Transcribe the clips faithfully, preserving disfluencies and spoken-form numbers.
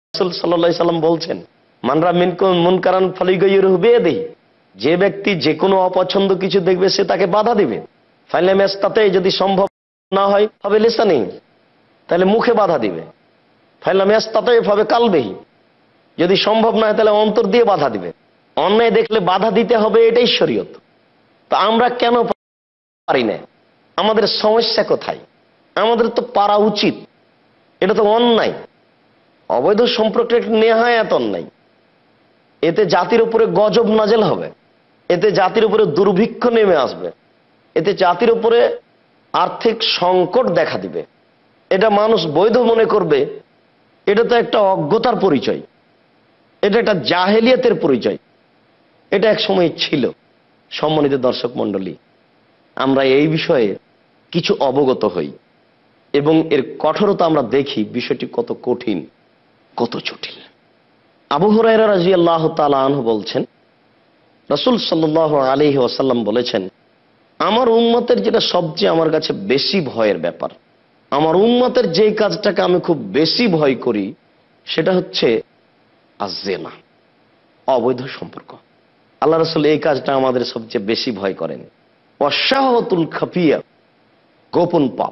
রাসূল সাল্লাল্লাহু আলাইহি সাল্লাম বলছেন, মানরা মিনকুম মুনকারান ফালিগাইয়িরহু বিয়াদিহি, যে ব্যক্তি যে কোনো অপছন্দ কিছু দেখবে সে তাকে বাধা দিবে। ফাইলাম ইস্তাতে, যদি সম্ভব না হয় তবে লিসানিহি, তাহলে মুখে বাধা দিবে। ফাইলাম ইস্তাতে ফাবে কালবিহি, যদি সম্ভব না হয় তাহলে অন্তর দিয়ে বাধা দিবে। অন্যায় দেখলে বাধা দিতে হবে, এটাই শরীয়ত। তো আমরা কেন পারি না? আমাদের সমস্যা কোথায়? আমাদের তো পারা উচিত, এটা তো অন্যায়। অবৈধ সম্পর্কে নেহায়াত অন্যায়। এতে জাতির উপরে গজব নাজেল হবে, এতে জাতির উপরে দুর্ভিক্ষ নেমে আসবে, এতে জাতির উপরে আর্থিক সংকট দেখা দিবে। এটা মানুষ বৈধ মনে করবে, এটা তো একটা অজ্ঞতার পরিচয়, এটা একটা জাহেলিয়াতের পরিচয়। এটা এক সময় ছিল। সম্মানিত দর্শক মণ্ডলী, আমরা এই বিষয়ে কিছু অবগত হই এবং এর কঠোরতা আমরা দেখি, বিষয়টি কত কঠিন, কত জটিল। আবু হুরায়রা রাদিয়াল্লাহু তাআলা আনহু বলছেন, রাসূল সাল্লাল্লাহু আলাইহি ওয়াসাল্লাম বলেছেন, আমার উম্মতের যেটা সবচেয়ে আমার কাছে বেশি ভয়ের ব্যাপার, আমার উম্মতের যে কাজটাকে আমি খুব বেশি ভয় করি, সেটা হচ্ছে আয-যিনা, অবৈধ সম্পর্ক। আল্লাহ রাসূল এই কাজটা আমাদের সবচেয়ে বেশি ভয় করেন। ওয়াশাহওয়াতুল খাফিয়া, গোপন পাপ।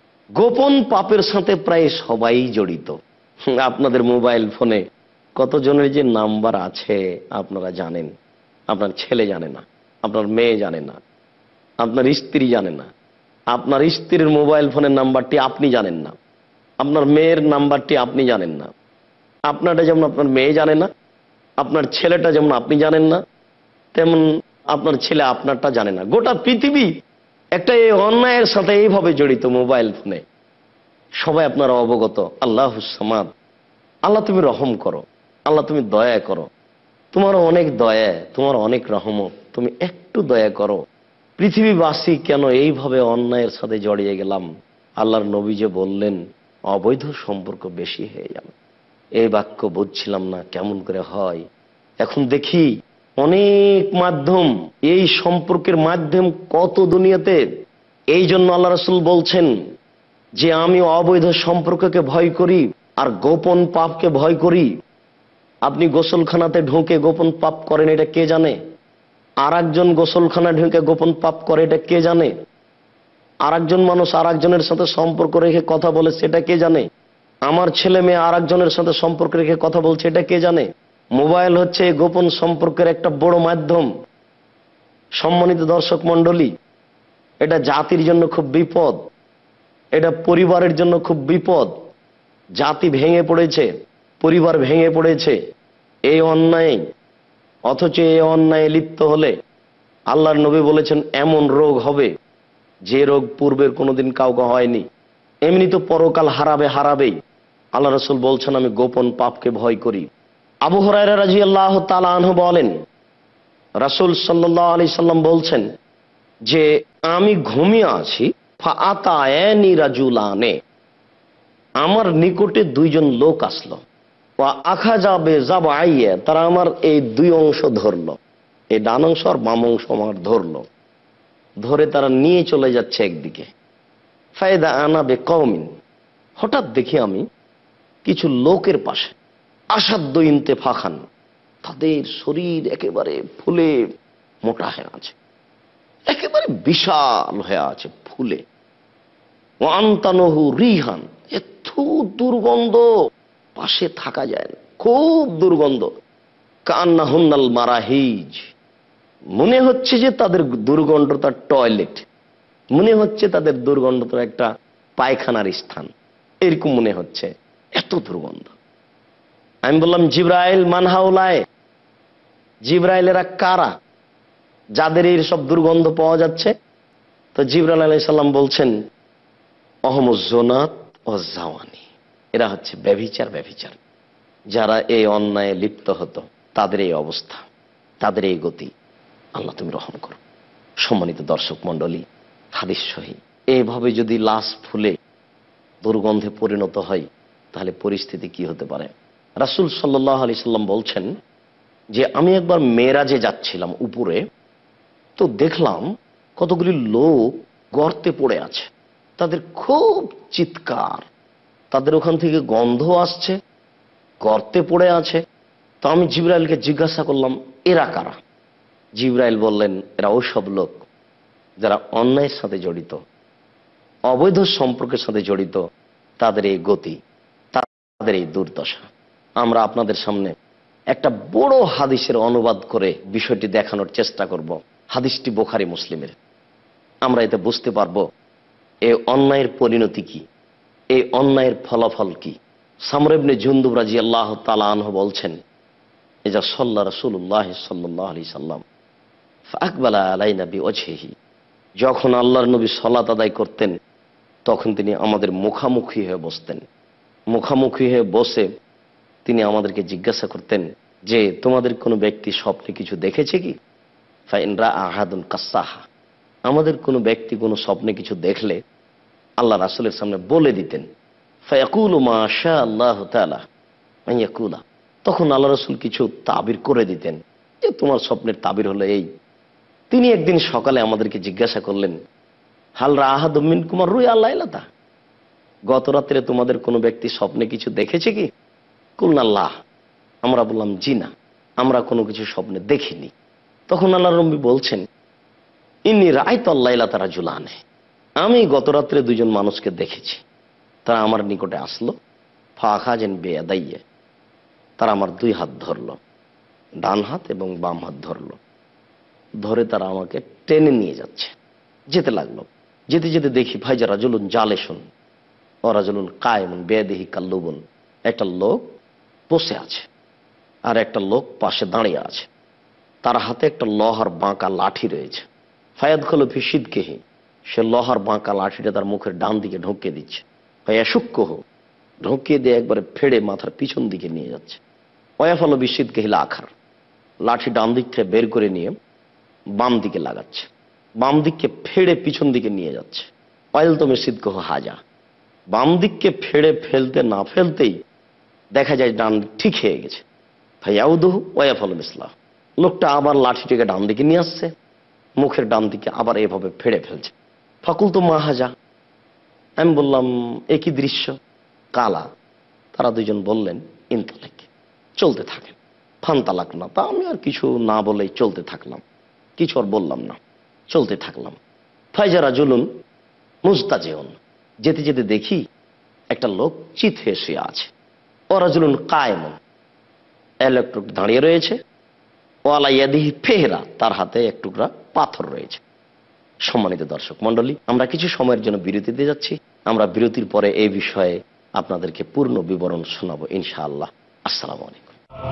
গোপন পাপের সাথে প্রায় সবাই জড়িত। আপনাদের মোবাইল ফোনে কতজনের যে নাম্বার আছে আপনারা জানেন? আপনার ছেলে জানে না, আপনার মেয়ে জানে না, আপনার স্ত্রী জানে না। আপনার স্ত্রীর মোবাইল ফোনের নাম্বারটি আপনি জানেন না, আপনার মেয়ের নাম্বারটি আপনি জানেন না। আপনারটা যেমন আপনার মেয়ে জানে না, আপনার ছেলেটা যেমন আপনি জানেন না, তেমন আপনার ছেলে আপনারটা জানে না। গোটা পৃথিবী একটা এই অন্যায়ের সাথে এইভাবে জড়িত, মোবাইল ফোনে। সবাই আপনারা অবগত। আল্লাহুস সামাদ, আল্লাহ তুমি রহম করো, আল্লাহ তুমি দয়া করো, তোমার অনেক দয়া, তোমার অনেক রহমত, তুমি একটু দয়া করো। পৃথিবীবাসী কেন এইভাবে অন্যায়ের সাথে জড়িয়ে গেলাম? আল্লাহর নবী যে বললেন অবৈধ সম্পর্ক বেশি হয়ে যাবে, এই বাক্য বুঝছিলাম না কেমন করে হয়। এখন দেখি অনেক মাধ্যম, এই সম্পর্কের মাধ্যম কত দুনিয়াতে। এই জন্য আল্লাহ রাসূল বলছেন যে আমি অবৈধ সম্পর্ককে ভয় করি আর গোপন পাপকে ভয় করি। আপনি গোসলখানাতে ঢুকে গোপন পাপ করেন, এটা কে জানে? আর একজন গোসলখানা ঢুকে গোপন পাপ করে, এটা কে জানে? আর একজন মানুষ আর একজনের সাথে সম্পর্ক রেখে কথা বলে, সেটা কে জানে? আমার ছেলে মেয়ে আর একজনের সাথে সম্পর্ক রেখে কথা বলছে, এটা কে জানে? মোবাইল হচ্ছে গোপন সম্পর্কের একটা বড় মাধ্যম। সম্মানিত দর্শক মণ্ডলী, এটা জাতির জন্য খুব বিপদ, এটা পরিবারের জন্য খুব বিপদ। জাতি ভেঙে পড়েছে, পরিবার ভেঙে পড়েছে এই অন্যায়। অথচ এই অন্যায় লিপ্ত হলে আল্লাহর নবী বলেছেন এমন রোগ হবে যে রোগ পূর্বের কোনোদিন কাউকে হয়নি। এমনি তো পরকাল হারাবে হারাবেই। আল্লাহ রাসূল বলছেন আমি গোপন পাপকে ভয় করি। আবু হুরায়রা রাদিয়াল্লাহু তাআলা আনহু বলেন, রাসূল সাল্লাল্লাহু আলাইহি সাল্লাম বলছেন যে আমি ঘুমিয়ে আছি, ফাআতায়ানি রাজুলানে, আমার নিকটে দুইজন লোক আসলো, ওয়া আখাযা বিযাবআইয়া, তারা আমার এই দুই অংশ ধরলো, এই ডান অংশ আর বাম অংশ আমার ধরলো, ধরে তারা নিয়ে চলে যাচ্ছে একদিকে। ফায়দা আনা বিকওমিন, হঠাৎ দেখি আমি কিছু লোকের পাশে, আসাদ্দ ইনতিফাখান, তাদের শরীর একেবারে ফুলে মোটা হয়ে আছে, একেবারে বিশাল হয়ে আছে ফুলে। ওয়ান্তানহু রিহান, এত দুর্গন্ধ, পাশে থাকা যায় না, খুব দুর্গন্ধ। কান্নাহুন্নাল মারাহিজ, মনে হচ্ছে যে তাদের দুর্গন্ধটা টয়লেট, মনে হচ্ছে তাদের দুর্গন্ধটা একটা পায়খানার স্থান, এরকম মনে হচ্ছে, এত দুর্গন্ধ। আমি বললাম জিবরাইল মান হাউলায়, জিবরাইলেরা কারা যাদের এই সব দুর্গন্ধ পাওয়া যাচ্ছে? তো জিবরাইল আলাইহিস সালাম বলছেন অহমুজ জোনাত ও জাওয়ানি, এরা হচ্ছে ব্যভিচার ব্যভিচার যারা এই অন্যায়ে লিপ্ত হতো, তাদের এই অবস্থা, তাদের এই গতি। আল্লাহ তুমি রহম করো। সম্মানিত দর্শক মণ্ডলী, হাদিস সহিহ, এইভাবে যদি লাশ ফুলে দুর্গন্ধে পরিণত হয় তাহলে পরিস্থিতি কি হতে পারে? রাসূল সাল্লাল্লাহু আলাইহি সাল্লাম বলছেন যে আমি একবার মেরাজে যাচ্ছিলাম উপরে, তো দেখলাম কতগুলি লোক গর্তে পড়ে আছে, তাদের খুব চিৎকার, তাদের ওখান থেকে গন্ধ আসছে, গর্তে পড়ে আছে। তো আমি জিবরাইলকে জিজ্ঞাসা করলাম, এরা কারা? জিবরাইল বললেন, এরা ওসব লোক যারা অন্যায়ের সাথে জড়িত, অবৈধ সম্পর্কের সাথে জড়িত, তাদের এই গতি, তাদের এই দুর্দশা। আমরা আপনাদের সামনে একটা বড় হাদিসের অনুবাদ করে বিষয়টি দেখানোর চেষ্টা করব। হাদিসটি বুখারী মুসলিমের। আমরা এতে বুঝতে পারবো এই অন্যায়ের পরিণতি কি, এই অন্যায়ের ফলাফল কি। সামর ইবনে জুনদুব রাদিয়াল্লাহু তাআলা আনহু বলছেন, ইজা সাল্লা রাসূলুল্লাহ সাল্লাল্লাহু আলাইহি সাল্লাম ফাকবালা আলাইনা বিওজহিহি, যখন আল্লাহর নবী সালাত আদায় করতেন তখন তিনি আমাদের মুখামুখি হয়ে বসতেন। মুখামুখি হয়ে বসে তিনি আমাদেরকে জিজ্ঞাসা করতেন যে, তোমাদের কোনো ব্যক্তি স্বপ্নে কিছু দেখেছে কি? ফাইন রা আহাদুন কাসাহা, আমাদের কোনো ব্যক্তি কোনো স্বপ্নে কিছু দেখলে আল্লাহ রাসূলের সামনে বলে দিতেন। ফায়াকুলু মা শা আল্লাহু তাআলা আইয়াকুলা, তখন আল্লাহ রাসূল কিছু তাবির করে দিতেন যে তোমার স্বপ্নের তাবির হলো এই। তিনি একদিন সকালে আমাদেরকে জিজ্ঞাসা করলেন, হাল রা আহাদুম মিনকুম রুয়া লাইলাতা, গত রাত্রে তোমাদের কোনো ব্যক্তি স্বপ্নে কিছু দেখেছে কি? কুলনা লা, আমরা বললাম জি না, আমরা কোনো কিছু স্বপ্নে দেখিনি। তখন আল্লাহর নবী বলছেন, ইন্নী রাআইতু আল-লাইলাতা রাজুলানে, আমি গত রাত্রে দুজন মানুষকে দেখেছি। তারা আমার নিকটে আসলো, ফাখাজেন বিয়াদাইয়া, তারা আমার দুই হাত ধরলো, ডান হাত এবং বাম হাত ধরলো। ধরে তারা আমাকে টেনে নিয়ে যাচ্ছে, যেতে লাগলো। যেতে যেতে দেখি ভাইজা রাজুলুন জালেশুন ও রাজুলুন কায়েমুন বিয়াদিহি কাল্লুবুন, একটা লোক বসে আছে আর একটা লোক পাশে দাঁড়িয়ে আছে। তার হাতে একটা লোহার বাঁকা লাঠি রয়েছে। ফায়াদ খোলো ফিসিদকেহি, সে লোহার বাঁকা লাঠিটা তার মুখের ডান দিকে ঢুকিয়ে দিচ্ছে। ফায়াসুক্কহ, ঢুকিয়ে দিয়ে একবারে ফেড়ে মাথার পিছন দিকে নিয়ে যাচ্ছে। ওয়াফালো বিসিদকেহি আখার, লাঠি ডান দিক থেকে বের করে নিয়ে বাম দিকে লাগাচ্ছে, বাম দিককে ফেড়ে পিছন দিকে নিয়ে যাচ্ছে। পাইল তো মিসিদকহ হাজা, বাম দিককে ফেড়ে ফেলতে না ফেলতেই দেখা যায় ডান ঠিক হয়ে গেছে। ফায়াউদুহু ওয়াফালো মিসলাহ, লোকটা আবার লাঠিটিকে ডান দিকে নিয়ে আসছে, মুখের ডান দিকে আবার এভাবে ফেড়ে ফেলছে। ফাকুল তো মা হাজা, আমি বললাম একই দৃশ্য। কালা, তারা দুজন বললেন ইনতালেক, চলতে থাকেন। ফান্তালাক না, তা আমি আর কিছু না বলেই চলতে থাকলাম, কিছু আর বললাম না, চলতে থাকলাম। ফাইজারা জুলুন মুস্তাজিউন, যেতে যেতে দেখি একটা লোক চিত হয়ে শুয়ে আছে। ওরা জুলুন কায়েমুন, একটু দাঁড়িয়ে রয়েছে। ওয়ালা ইয়াদিহি ফেহরা, তার হাতে এক টুকরা পাথর রয়েছে। সম্মানিত দর্শক মণ্ডলী, আমরা কিছু সময়ের জন্য বিরতিতে যাচ্ছি। আমরা বিরতির পরে এই বিষয়ে আপনাদেরকে পূর্ণ বিবরণ শোনাবো ইনশাআল্লাহ। আসসালামু আলাইকুম।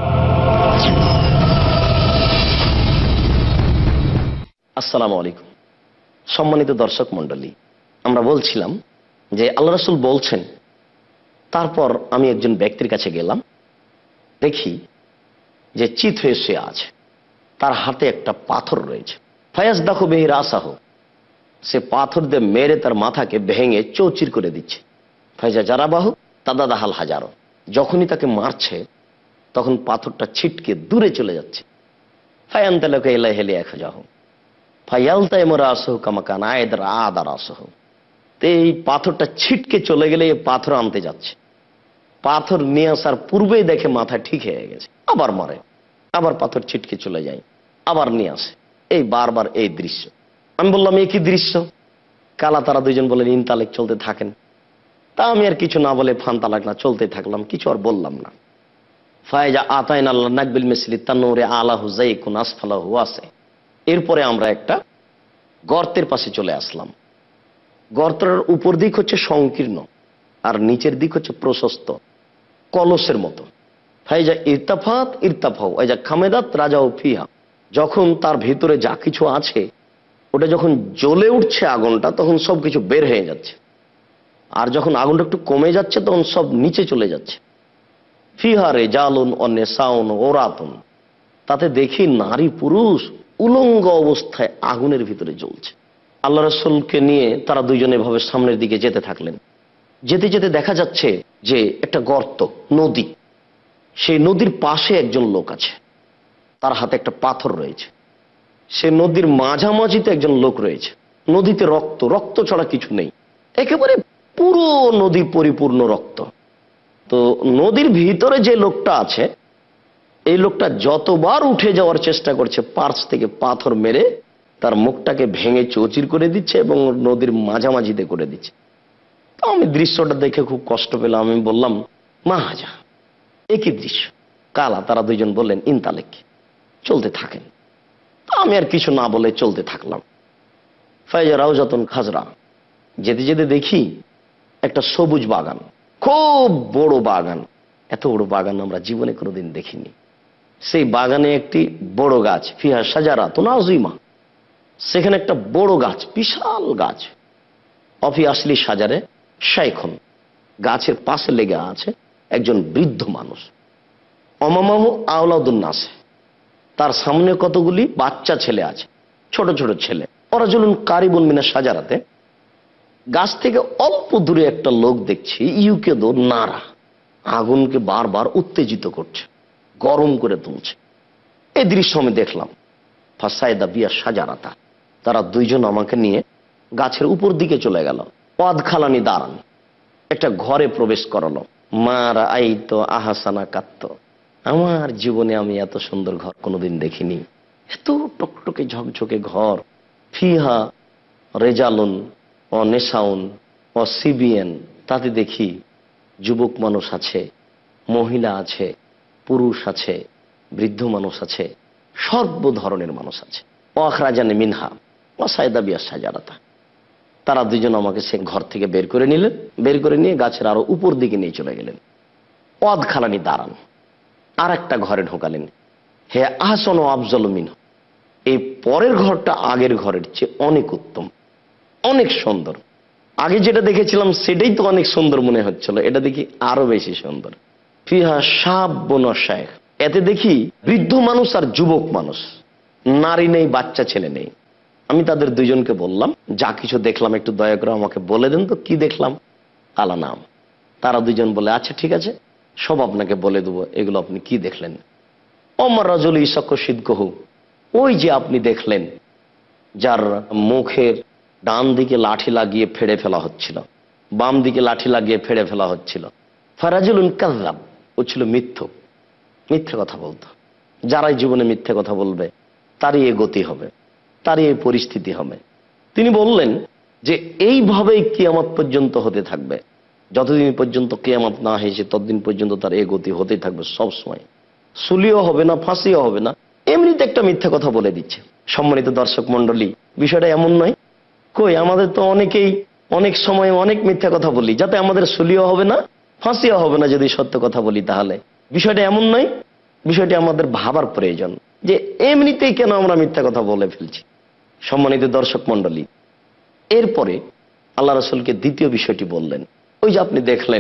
আসসালামু আলাইকুম। সম্মানিত দর্শক মণ্ডলী, আমরা বলছিলাম যে আল্লাহ রাসূল বলছেন, তারপর আমি একজন ব্যক্তির কাছে গেলাম, দেখি যে চিত হয়ে শুয়ে আছে, তার হাতে একটা পাথর রয়েছে। ফায়াজ দাখু বেহি রাসাহ, সে পাথর দিয়ে মেরে তার মাথাকে ভেঙে চৌচির করে দিচ্ছে। ফাইজা জারাবাহু তাদাদাহাল হাজারো, যখনই তাকে মারছে তখন পাথরটা ছিটকে দূরে চলে যাচ্ছে। ফায়ান্তালাকা ইলা হেলি এক হাজাহ ফায়ালতা এমরা আসহ কামাকান আয়েদার আদার আসহ, এই পাথরটা ছিটকে চলে গেলে এই পাথর আনতে যাচ্ছে। পাথর নিয়ে আসার পূর্বেই দেখে মাথা ঠিক হয়ে গেছে, আবার মারে, আবার পাথর ছিটকে চলে যায়, আবার নিয়ে আসে। এই বারবার এই দৃশ্য। আমি বললাম এ কি দৃশ্য? কালা, তারা দুইজন বলেন ইনতালেক, চলতে থাকেন। তা আমি আর কিছু না বলে ফান্তালাক না, চলতে থাকলাম, কিছু আর বললাম না। ফায়জা আতাইন আল্লাহ নাকবিল মিসলি তান্নুরে আলাহু যাইকুন আসফালাহু ওয়াসে, এরপরে আমরা একটা গর্তের পাশে চলে আসলাম। গর্তের উপর দিক হচ্ছে সংকীর্ণ আর নিচের দিক হচ্ছে প্রশস্ত, কলসের মতো। ফাইজা ইরতাফাত ইরতাফাও ওয়াইজা খামেদাত রাজাও ফিহা, যখন তার ভিতরে যা কিছু আছে ওটা যখন জ্বলে উঠছে আগুনটা, তখন সব কিছু বের হয়ে যাচ্ছে। আর যখন আগুনটা একটু কমে যাচ্ছে তখন সব নিচে চলে যাচ্ছে। ফিহা রিজালুন ওয়া নিসাউন ওরাতুন, তাতে দেখি নারী পুরুষ উলঙ্গ অবস্থায় আগুনের ভিতরে জ্বলছে। আল্লাহ রাসূলকে নিয়ে তারা দুইজনে এভাবে সামনের দিকে যেতে থাকলেন। যেতে যেতে দেখা যাচ্ছে যে একটা গর্ত, নদী। সেই নদীর পাশে একজন লোক আছে, তার হাতে একটা পাথর রয়েছে। সে নদীর মাঝামাঝিতে একজন লোক রয়েছে। নদীতে রক্ত, রক্ত ছাড়া কিছু নেই, একেবারে পুরো নদী পরিপূর্ণ রক্ত। তো নদীর ভিতরে যে লোকটা আছে, এই লোকটা যতবার উঠে যাওয়ার চেষ্টা করছে, পার্স থেকে পাথর মেরে তার মুখটাকে ভেঙে চৌচির করে দিচ্ছে এবং নদীর মাঝামাঝিতে করে দিচ্ছে। তো আমি দৃশ্যটা দেখে খুব কষ্ট পেলাম। আমি বললাম, মা হাজা, একই দৃশ্য। কালা তারা দুইজন বললেন, ইনতালেক, চলতে থাকেন। তো আমি আর কিছু না বলে চলতে থাকলাম। ফাইজা রাউজাতুন খাজরা, যেতে যেতে দেখি একটা সবুজ বাগান, খুব বড় বাগান। এত বড় বাগান আমরা জীবনে কোনোদিন দেখিনি। সেই বাগানে একটি বড় গাছ, ফিহা শাজারাতুন আযীমা, সেখানে একটা বড় গাছ, বিশাল গাছ। অফি আসলি সাজারে শাইখুন, গাছের পাশে লেগে আছে একজন বৃদ্ধ মানুষ। অমামাহু আওলাদুন নাস, তার সামনে কতগুলি বাচ্চা ছেলে আছে, ছোট ছোট ছেলে। ওরাজুলুন কারিবুন মিনা সাজারাতে, গাছ থেকে অল্প দূরে একটা লোক দেখছি, ইউকে দো নারা, আগুনকে বারবার উত্তেজিত করছে, গরম করে তুলছে। এই দৃশ্য আমি দেখলাম। ফাসায়দা বিয়া সাজারাতা, তারা দুইজন আমাকে নিয়ে গাছের উপর দিকে চলে গেল। পদ খালানি দাঁড়ান, একটা ঘরে প্রবেশ করালো। মারা আই তো আহাসানা কাত্ত, আমার জীবনে আমি এত সুন্দর ঘর কোনোদিন দেখিনি। এত টকটকে ঝকঝকে ঘর। ফিহা রেজালুন ও নেশাউন ও সিবিএন, তাতে দেখি যুবক মানুষ আছে, মহিলা আছে, পুরুষ আছে, বৃদ্ধ মানুষ আছে, সর্ব ধরনের মানুষ আছে। ও আখরাজানে মিনহা ও সায়দা বিয়া সাজারাতা, তারা দুজন আমাকে সে ঘর থেকে বের করে নিলেন। বের করে নিয়ে গাছের আরো উপর দিকে নিয়ে চলে গেলেন। পদ খালানি দাঁড়ান, আর একটা ঘরে ঢোকালেন। হে আহসন ও আফজল মিন, এই পরের ঘরটা আগের ঘরের চেয়ে অনেক উত্তম, অনেক সুন্দর। আগে যেটা দেখেছিলাম সেটাই তো অনেক সুন্দর মনে হচ্ছিল, এটা দেখি আরো বেশি সুন্দর। ফিহা শাবুন ওয়া শাইখ, এতে দেখি বৃদ্ধ মানুষ আর যুবক মানুষ, নারী নেই, বাচ্চা ছেলে নেই। আমি তাদের দুইজনকে বললাম, যা কিছু দেখলাম একটু দয়া করে আমাকে বলে দেন তো কি দেখলাম। আলা নাম, তারা দুইজন বলে, আচ্ছা ঠিক আছে, সব আপনাকে বলে দেবো, এগুলো আপনি কি দেখলেন। অমর রাজুল ইসাক্য সিদ্ধহু, ওই যে আপনি দেখলেন যার মুখের ডান দিকে লাঠি লাগিয়ে ফেড়ে ফেলা হচ্ছিল, বাম দিকে লাঠি লাগিয়ে ফেড়ে ফেলা হচ্ছিল। ফারাজুলুন কাযযাব, ও ছিল মিথ্যুক, মিথ্যে কথা বলতো। যারাই জীবনে মিথ্যে কথা বলবে তারই এ গতি হবে, তারই এই পরিস্থিতি হবে। তিনি বললেন যে এইভাবেই কিয়ামত পর্যন্ত হতে থাকবে, যতদিন পর্যন্ত কিয়ামত না হয়েছে ততদিন পর্যন্ত তার এ গতি হতেই থাকবে। সব সময় সুলিও হবে না, ফাঁসিও হবে না, এমনিতে একটা মিথ্যে কথা বলে দিচ্ছে। সম্মানিত দর্শক মন্ডলী, বিষয়টা এমন নয়। কই, আমাদের তো অনেকেই অনেক সময় অনেক মিথ্যা কথা বলি, যাতে আমাদের সুলিও হবে না, ফাঁসিও হবে না যদি সত্য কথা বলি। তাহলে বিষয়টা এমন নয়, বিষয়টি আমাদের ভাবার প্রয়োজন যে এমনিতেই কেন আমরা মিথ্যা কথা বলে ফেলছি। সম্মানিত দর্শক মন্ডলী, এরপরে আল্লাহ রাসূলকে দ্বিতীয় বিষয়টি বললেন। ওই যে আপনি দেখলেন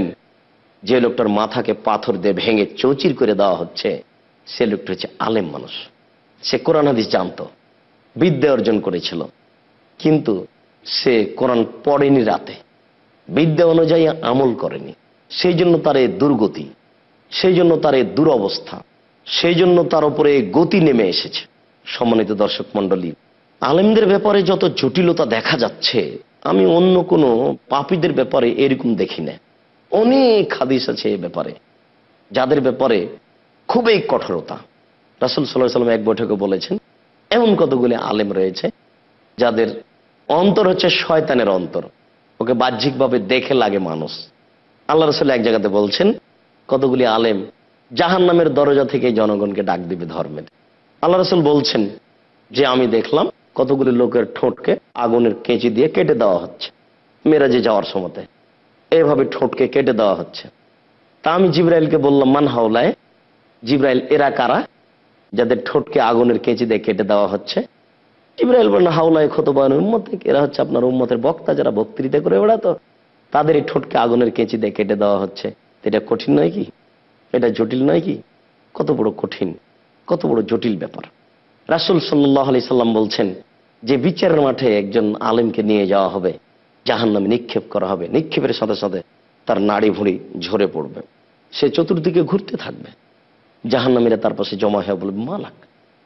যে লোকটার মাথাকে পাথর দিয়ে ভেঙে চৌচির করে দেওয়া হচ্ছে, সে লোকটা হচ্ছে আলেম মানুষ। সে কোরআন হাদিস জানতো, বিদ্যা অর্জন করেছিল, কিন্তু সে কোরআন পড়েনি রাতে, বিদ্যা অনুযায়ী আমল করেনি। সেই জন্য তার এই দুর্গতি, সেই জন্য তার এই দুরবস্থা, সেই জন্য তার উপরে গতি নেমে এসেছে। সম্মানিত দর্শক মন্ডলী, আলেমদের ব্যাপারে যত জটিলতা দেখা যাচ্ছে, আমি অন্য কোনো পাপীদের ব্যাপারে এরকম দেখি না। অনেক হাদিস আছে এ ব্যাপারে, যাদের ব্যাপারে খুবই কঠোরতা। রাসূল সাল্লাল্লাহু আলাইহি ওয়াসাল্লাম এক বৈঠকে বলেছেন, এমন কতগুলি আলেম রয়েছে যাদের অন্তর হচ্ছে শয়তানের অন্তর, ওকে বাহ্যিকভাবে দেখে লাগে মানুষ। আল্লাহ রাসূল এক জায়গাতে বলছেন, কতগুলি আলেম জাহান্নামের দরজা থেকে জনগণকে ডাক দিবে ধর্মের। আল্লাহ রাসূল বলছেন যে আমি দেখলাম কতগুলি লোকের ঠোঁটকে আগুনের কেঁচি দিয়ে কেটে দেওয়া হচ্ছে মেরাজে যাওয়ার সময়তে, এইভাবে ঠোঁটকে কেটে দেওয়া হচ্ছে। তা আমি জিবরাইলকে বললাম, মান হাওলায়, জিবরাইল এরা কারা যাদের ঠোঁটকে আগুনের কেঁচি দিয়ে কেটে দেওয়া হচ্ছে? জিবরাইল বললেন, হাওলায় খুতবান উম্মত, এরা হচ্ছে আপনার উম্মতের বক্তা, যারা বক্তৃতা করে বেড়াতো, তাদের এই ঠোঁটকে আগুনের কেঁচি দিয়ে কেটে দেওয়া হচ্ছে। এটা কঠিন নয় কি? এটা জটিল নয় কি? কত বড় কঠিন, কত বড় জটিল ব্যাপার। রাসূল সাল্লাল্লাহু আলাইহি সাল্লাম বলছেন যে বিচারের মাঠে একজন আলেমকে নিয়ে যাওয়া হবে, জাহান্নামে নিক্ষেপ করা হবে, নিক্ষেপের সাথে সাথে তার নাড়ি ভুঁড়ি ঝরে পড়বে, সে চতুর্দিকে ঘুরতে থাকবে। জাহান্নামীরা তার পাশে জমা হয়ে বলবে, মালাক,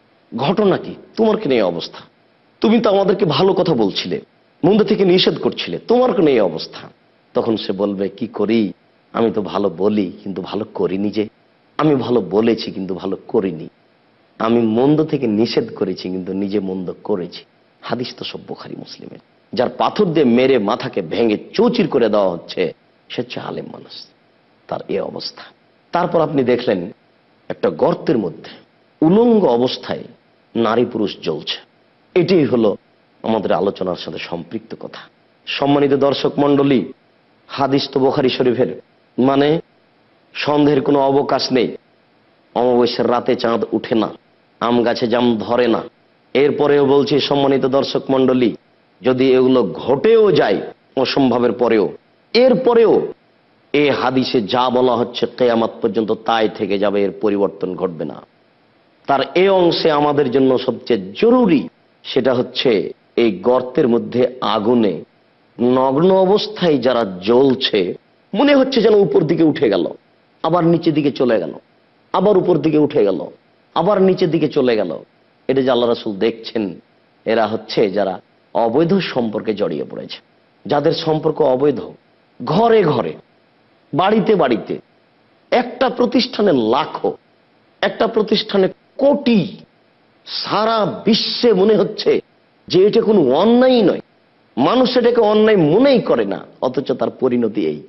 ঘটনা কি, তোমার কেন এই অবস্থা? তুমি তো আমাদেরকে ভালো কথা বলছিলে, মন্দ থেকে নিষেধ করছিলে, তোমার কেন এই অবস্থা? তখন সে বলবে, কি করি, আমি তো ভালো বলি কিন্তু ভালো করিনি, যে আমি ভালো বলেছি কিন্তু ভালো করিনি, আমি মন্দ থেকে নিষেধ করেছি কিন্তু নিজে মন্দ করেছি। হাদিস তো সব বুখারী মুসলিমের। যার পাথর দিয়ে মেরে মাথাকে ভেঙে চৌচির করে দেওয়া হচ্ছে, সে হচ্ছে আলেম মানুষ, তার এ অবস্থা। তারপর আপনি দেখলেন একটা গর্তের মধ্যে উলঙ্গ অবস্থায় নারী পুরুষ জ্বলছে। এটাই হলো আমাদের আলোচনার সাথে সম্পৃক্ত কথা। সম্মানিত দর্শক মণ্ডলী, হাদিস তো বুখারী শরীফের, মানে সন্দেহের কোনো অবকাশ নেই। অমাবস্যার রাতে চাঁদ উঠে না, আম গাছে জাম ধরে না। এরপরেও বলছি সম্মানিত দর্শক মণ্ডলী, যদি এগুলো ঘটেও যায় অসম্ভবের পরেও, এরপরেও এই হাদিসে যা বলা হচ্ছে কিয়ামত পর্যন্ত তাই থেকে যাবে, এর পরিবর্তন ঘটবে না। তার এই অংশে আমাদের জন্য সবচেয়ে জরুরি সেটা হচ্ছে এই গর্তের মধ্যে আগুনে নগ্ন অবস্থায় যারা জ্বলছে, মনে হচ্ছে যেন উপর দিকে উঠে গেল, আবার নিচের দিকে চলে গেল, আবার উপর দিকে উঠে গেল, আবার নিচের দিকে চলে গেল। এটা যে আল্লাহ রাসূল দেখছেন, এরা হচ্ছে যারা অবৈধ সম্পর্কে জড়িয়ে পড়েছে, যাদের সম্পর্ক অবৈধ। ঘরে ঘরে, বাড়িতে বাড়িতে, একটা প্রতিষ্ঠানে লাখো, একটা প্রতিষ্ঠানে কোটি, সারা বিশ্বে মনে হচ্ছে যে এটা কোনো অন্যায় নয়, মানুষ এটাকে অন্যায় মনেই করে না, অথচ তার পরিণতি এই।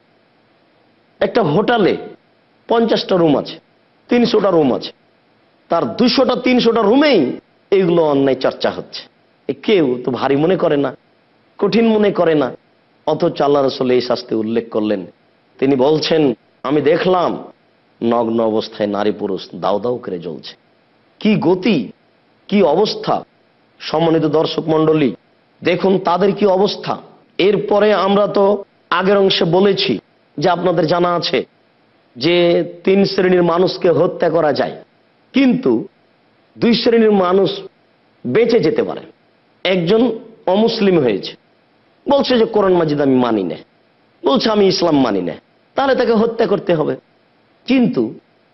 একটা হোটেলে পঞ্চাশটা রুম আছে, তিনশোটা রুম আছে, তার দুশোটা তিনশোটা রুমেই এইগুলো অন্যায় চর্চা হচ্ছে। কেউ তো ভারী মনে করে না, কঠিন মনে করে না, অথচ আল্লাহ রাসূল এই শাস্তি উল্লেখ করলেন। তিনি বলছেন, আমি দেখলাম নগ্ন অবস্থায় নারী পুরুষ দাউ দাউ করে জ্বলছে। কি গতি, কি অবস্থা! সম্মানিত দর্শক মণ্ডলী, দেখুন তাদের কি অবস্থা। এরপরে আমরা তো আগের অংশে বলেছি যে আপনাদের জানা আছে যে তিন শ্রেণীর মানুষকে হত্যা করা যায়, কিন্তু দুই শ্রেণীর মানুষ বেঁচে যেতে পারে। একজন অমুসলিম হয়েছে, বলছে যে কোরআন মাজিদ আমি মানি না, বলছে আমি ইসলাম মানি না, তাহলে তাকে হত্যা করতে হবে। কিন্তু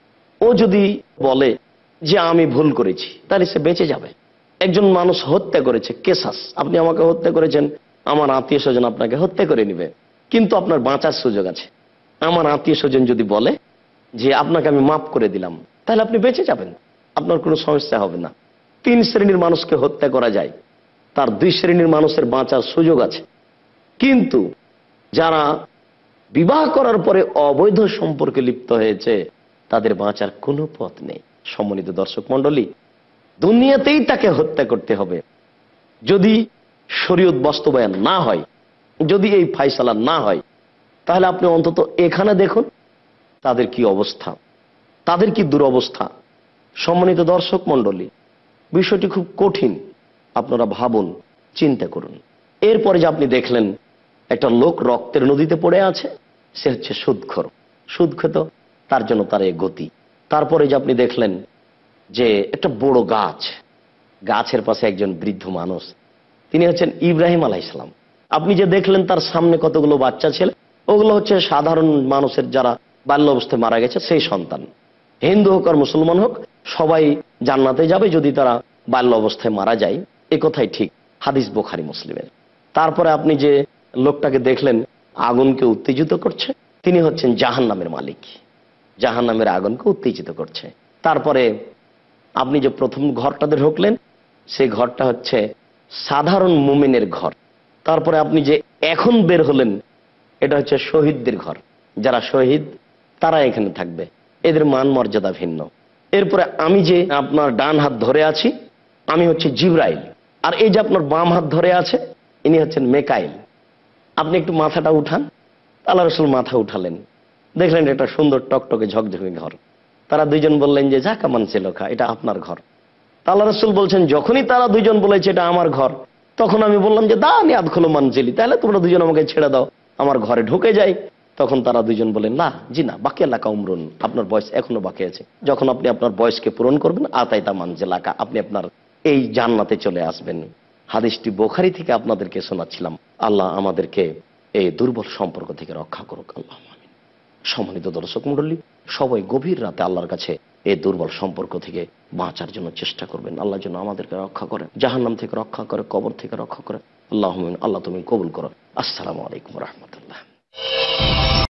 ও যদি বলে যে আমি ভুল করেছি, তাহলে সে বেঁচে যাবে। একজন মানুষ হত্যা করেছে, কেসাস, আপনি আমাকে হত্যা করেছেন, আমার আত্মীয় স্বজন আপনাকে হত্যা করে নিবে, কিন্তু আপনার বাঁচার সুযোগ আছে। আমার আত্মীয় স্বজন যদি বলে যে আপনাকে আমি মাফ করে দিলাম, তাহলে আপনি বেঁচে যাবেন, আপনার কোনো সমস্যা হবে না। তিন শ্রেণীর মানুষকে হত্যা করা যায়, তার দুই শ্রেণীর মানুষের বাঁচার সুযোগ আছে। কিন্তু যারা বিবাহ করার পরে অবৈধ সম্পর্কে লিপ্ত হয়েছে, তাদের বাঁচার কোনো পথ নেই। সম্মানিত দর্শক মণ্ডলী, দুনিয়াতেই তাকে হত্যা করতে হবে। যদি শরীয়ত বাস্তবায়ন না হয়, যদি এই ফায়সালা না হয়, তাহলে আপনি অন্তত এখানে দেখুন তাদের কি অবস্থা, তাদের কি দুরবস্থা। সম্মানিত দর্শক মণ্ডলী, বিষয়টি খুব কঠিন, আপনারা ভাবুন, চিন্তা করুন। এরপরে যে আপনি দেখলেন একটা লোক রক্তের নদীতে পড়ে আছে, সে হচ্ছে সুদখোর, সুদ খেত, তার জন্য তার এই গতি। তারপরে যে আপনি দেখলেন যে একটা বড় গাছ, গাছের পাশে একজন বৃদ্ধ মানুষ, তিনি হচ্ছেন ইব্রাহিম আলাইহিস সালাম। আপনি যে দেখলেন তার সামনে কতগুলো বাচ্চা ছেলে, ওগুলো হচ্ছে সাধারণ মানুষের যারা বাল্য অবস্থায় মারা গেছে সেই সন্তান। হিন্দু হোক আর মুসলমান হোক, সবাই জান্নাতে যাবে যদি তারা বাল্য অবস্থায় মারা যায়, এ কথাই ঠিক, হাদিস বুখারী মুসলিমের। তারপরে আপনি যে লোকটাকে দেখলেন আগুনকে উত্তেজিত করছে, তিনি হচ্ছেন জাহান্নামের মালিক, জাহান্নামের আগুনকে উত্তেজিত করছে। তারপরে আপনি যে প্রথম ঘরটাতে ঢুকলেন, সেই ঘরটা হচ্ছে সাধারণ মুমিনের ঘর। তারপরে আপনি যে এখন বের হলেন, এটা হচ্ছে শহীদদের ঘর, যারা শহীদ তারা এখানে থাকবে, এদের মান মর্যাদা ভিন্ন। এরপরে আমি যে আপনার ডান হাত ধরে আছি, আমি হচ্ছে জিবরাইল, আর এই যে আপনার বাম হাত ধরে আছে, ইনি হচ্ছেন মেকাইল। আপনি একটু মাথাটা উঠান, আল্লাহ রাসূল মাথা উঠালেন, দেখলেন এটা সুন্দর টকটকে ঝকঝকে ঘর। তারা দুইজন বললেন যে জাকা মানছে লোকা, এটা আপনার ঘর। আল্লাহ রাসূল বলছেন, যখনই তারা দুইজন বলেছে এটা আমার ঘর, তখন আমি বললাম যে দা নি আদখুলু মানজিলি, তাহলে তোমরা দুজন আমাকে ছেড়ে দাও, আমার ঘরে ঢুকে যাই। তখন তারা দুইজন বলেন, না জি না, বাকি এলাকা উমরুন, আপনার বয়স এখনো বাকি আছে, যখন আপনি আপনার বয়সকে পূরণ করবেন, আতাইতা মানজিলাকা, আপনি আপনার এই জান্নাতে চলে আসবেন। হাদিসটি বুখারী থেকে আপনাদেরকে শোনাচ্ছিলাম। আল্লাহ আমাদেরকে এই দুর্বল সম্পর্ক থেকে রক্ষা করুক, আল্লাহ আমিন। সম্মানিত দর্শক মণ্ডলী, সবাই গভীর রাতে আল্লাহর কাছে এই দুর্বল সম্পর্ক থেকে বাঁচার জন্য চেষ্টা করবেন। আল্লাহ যেন আমাদেরকে রক্ষা করে, জাহান্নাম থেকে রক্ষা করে, কবর থেকে রক্ষা করে। আল্লাহ আমিন। আল্লাহ তুমি কবুল করো। আসসালামু আলাইকুম ওয়া রাহমাতুল্লাহ।